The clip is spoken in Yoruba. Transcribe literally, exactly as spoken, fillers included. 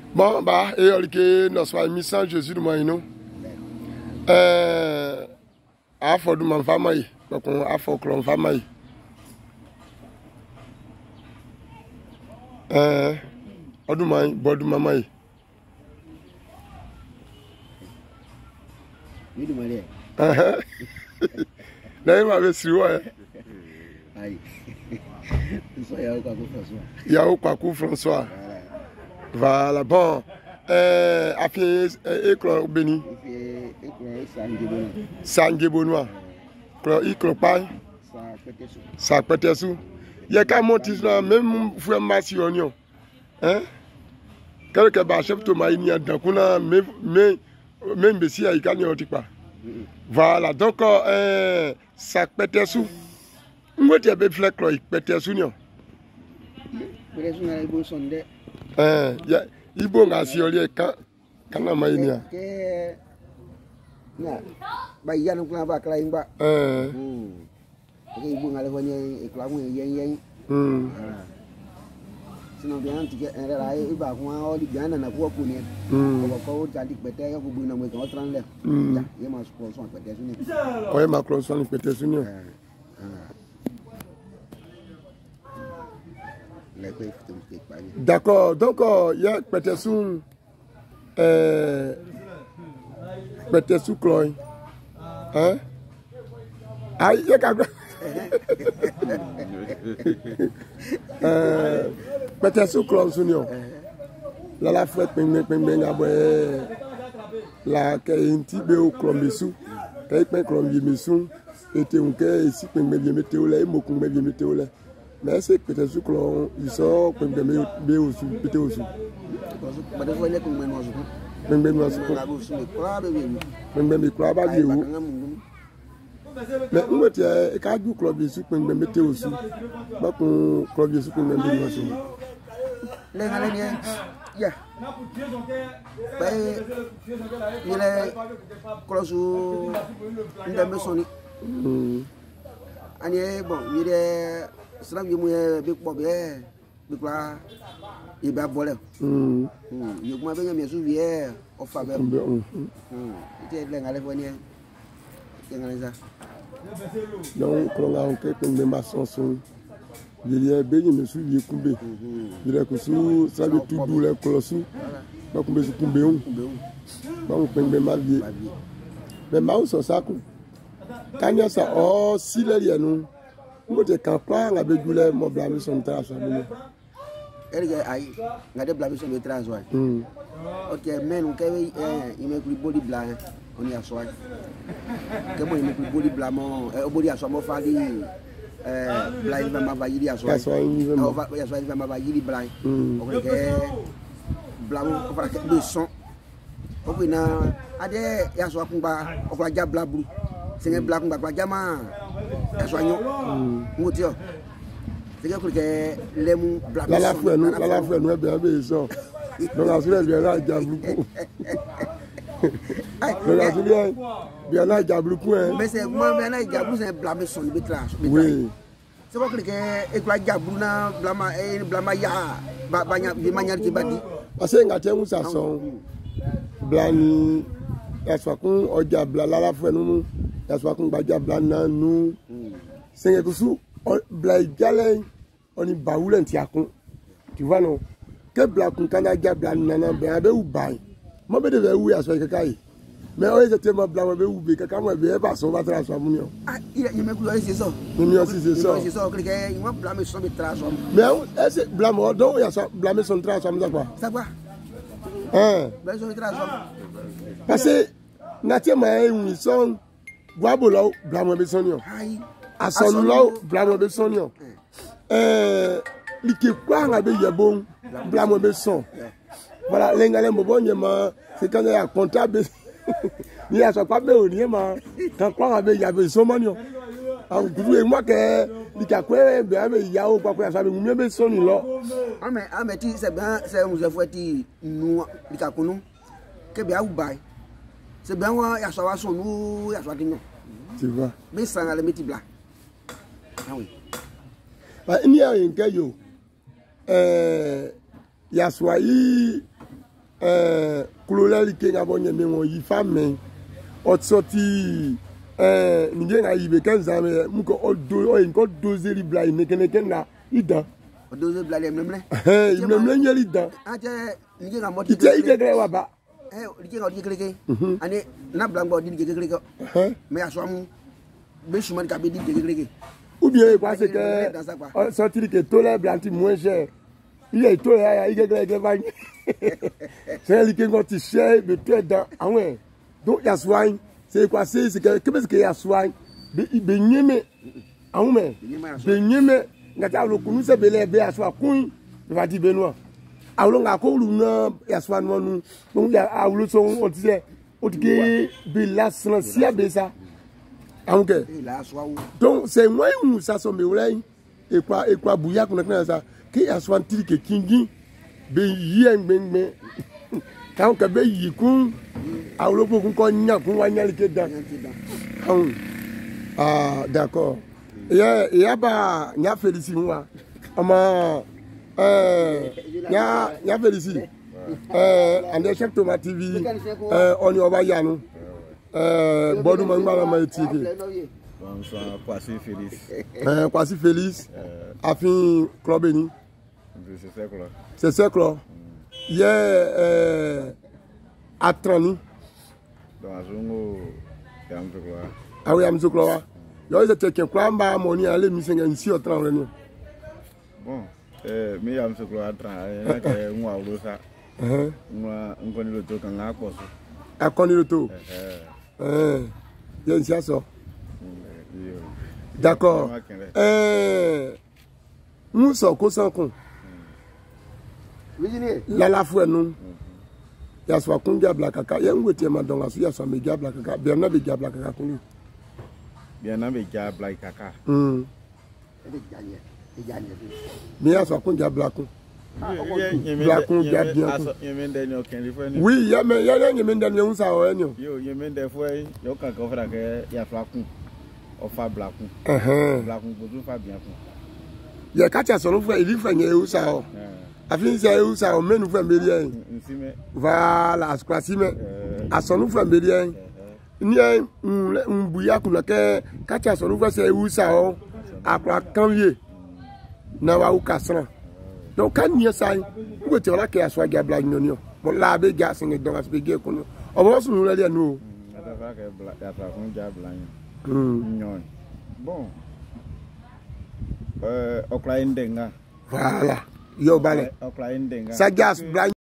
Bon, bah, et on dit notre mission Jésus de Moïno. Euh, à fond de ma famille, donc on a fond de ma famille. Euh, on dit moi, bon de maman. Oui, de Marie. Ah, là il m'avait suivi. Aïe. Il y a Kwaku François. Il y a Kwaku François. Voilà, bon. Euh, à fait, école béni. Sangebonnois. Il clopaille. Ça peut être sous. Il y a qu'un montis là, même si vous avez un oignon. Hein? Quelque part, chef Thomas, il y a donc on a même même si il y a un pas. Voilà, donc euh, ça peut être sous. Moi, tu as bien fait que il peut être sous. Euh, il faut que si on quand quand on a une nah, bayi yang nak buat kelain ba. Eh. Hmm. Jadi ibu ngalah punya ikhlamu yang yang. Hmm. Senang dia nanti ada lagi ibu aku mau di jana nak buat punya. Hmm. Kalau kau jadi betul aku buat nama kau terang deh. Ya, dia masuk kelas orang betul sini. Oh, ya masuk kelas orang betul sini. D'accord, donc il y a peut-être sous euh peut-être sous Chloé. Hein? Ah, il y a quelqu'un. Euh peut-être sous Chloé Sounion. Là la fête ping ping ping aboué la kainti be au Colombisou. Kai ping Colombisou était un cas ici ping bien météo là et beaucoup bien météo là. Mais c'est peut-être sous Chloé ils sont ping bien météo sous météo sous. Pada fois ni ping bien masuk. Ping bien masuk. Ping bien mikro ba di wo. Mais où était et quand du Colombisou ping bien météo sous. Ba ko Colombisou ping bien masuk. Lengan ni ya. Baik, nilai kalau su indah mesoni. Ani bon, nilai serang yang punya big bob ya, big lah, iba boleh. Yang mana punya mesu dia, offer ber. Itu lengan lepas ni, lengan leza. Donc kalau orang ke pembe mason son. Il y a bien une souille de Koumbe. Il y a que sous ça de tout doux les colossus. Pas Koumbe sur Koumbe on. Pas on peut bien mal vie. Mais ma on ça quoi. Quand il y a ça, oh si les liens nous. Moi des campagnes avec du lait mon blâme son temps ça nous. Elle est aïe. Regardez blâme son de transoi. Ok mais nous quand il met plus body blâme on y a soin. Comment il met plus body blâme au body à soi mon fali. Eh, belai memang bayi dia soal. Oh, ya soal memang bayi di belai. Okey ke belau apa ke besok. Okey na ada ya soal pun ba okey aja belabru. Sehingga belakang ba aja mah. Ya soalnya. Nguti yo. Sehingga okey ke lemu belabru. La la fue nous, la la fue nous bien bien ça. Donc assuré bien là jablu. Donc assuré bien là jablu point. Mais c'est moi bien là jablu c'est blâmer son bitrage. Oui. C'est quoi que éclat jablu na blama eh blama ya banyak di manière qui badi. Parce que ngaté nous ça son blani ya soit qu'on oja blala la fue nous ya soit qu'on ba jabla na nous. C'est que sous blai galé on y baoule ti akon. Tu vois non? Que bla kun kana jabla na ben be ou bay. Mo be de ou ya soit kai. Mais on est tellement blanc, mais où bien quand moi bien pas son va transformer. Ah, il y a même quoi c'est ça. Il y a aussi c'est ça. C'est ça que il va blâmer son transformer. Mais est-ce blâmer donc il y a ça blâmer son transformer ça quoi. Ça quoi? Hein? Blâmer son transformer. Parce que naturellement ils sont guabolo blâmer son yo. À son là blâmer son yo. Euh liké quoi nga be yebon blâmer son. Voilà, l'engale mbon yema c'est quand il y a comptable. Ni a so pa be oni ma kan kwa be ya be so monio an gudu e mo ke di ka kwe be a be ya o pa kwa sa be mu be so ni lo ame ame ti se ben se mu se foti nu di ka kunu ke be a u bai se ben wa ya so wa so nu ya so dinyo tu vois be san ale meti bla ah oui ba ni a en ke yo eh ya so yi euh kulolel ke nga bonye me won yi femme o sorti euh ninge nga yibe kan zame mu ko o do o ko dozer li bla ne ken ken na ida o dozer bla le memle eh il memle nyeli da ate ninge nga moti ite ide gre wa ba eh ninge nga di keleke ani na blanco di keleke eh me aso am be shuman ka be di keleke ou bien parce que sorti que tout les blancs moins cher il est tout là il est gre va c'est lui qui est cher mais tout dans ah ouais donc il y a soin c'est quoi c'est c'est que qu'est-ce qu'il y a soin be nyeme ah ouais be nyeme ngata lo kunu se bele be aswa kun va di Benoît awlo nga ko lu na aswa no nu donc ya awlo so on disait on dit be la silencia be ça donc c'est moi où ça sont mes et quoi et quoi bouilla qu'on a ça qui aswa tiri ke kingi be yien ben ben quand que be yikun awlo ko ko nya kun wa nya like dan ah d'accord ya ya ba nya félicite moi ama euh nya nya félicite euh ande chef Thomas T V euh on y va yanu euh bodu mangba ma tiki bonsoir Kwasi Félix euh Kwasi Félix afin club ni c'est ça quoi c'est ça quoi hier euh atrani donc azongo yam to quoi ah oui am zo quoi yo is take kwa mba money ale mi senga nsi o tran ni bon eh mi yam so quoi tran na ke nwa ulo sa eh nwa ngoni lo to kan nga ko so akoni lo to eh eh yen sia so d'accord euh nous so ko san kun la la fou nous ya so kun ja black kaka yen wetie ma don aso ya so me ja black kaka bien na be ja black kaka kun bien na be ja black kaka hmm mais ya so kun ja black kun black kun ja bien kun yemende ni oken fo ni oui ya me ya yemende ni un sa o enyo yo yemende fo yo kan ko fra ke ya fra kun o fa black kun eh black kun ko fa bien kun ya kacha so no fo ili fa nye u sa o afin se u sa o menu fo mbeli nsime voilà askwasime asonu fo mbeli ni un buya kuna ke kacha so no fo se u sa o akwa kanwie na wa u kasran donc kan ni sa ngo te wala ke aswa ga bla nyonyo bo la be ga singe don asbe ge kuno o bo sunu la dia no ata fa ke bla ya fa kun ja bla nyon bon euh okla indenga voilà yo balé okla indenga sa gas bla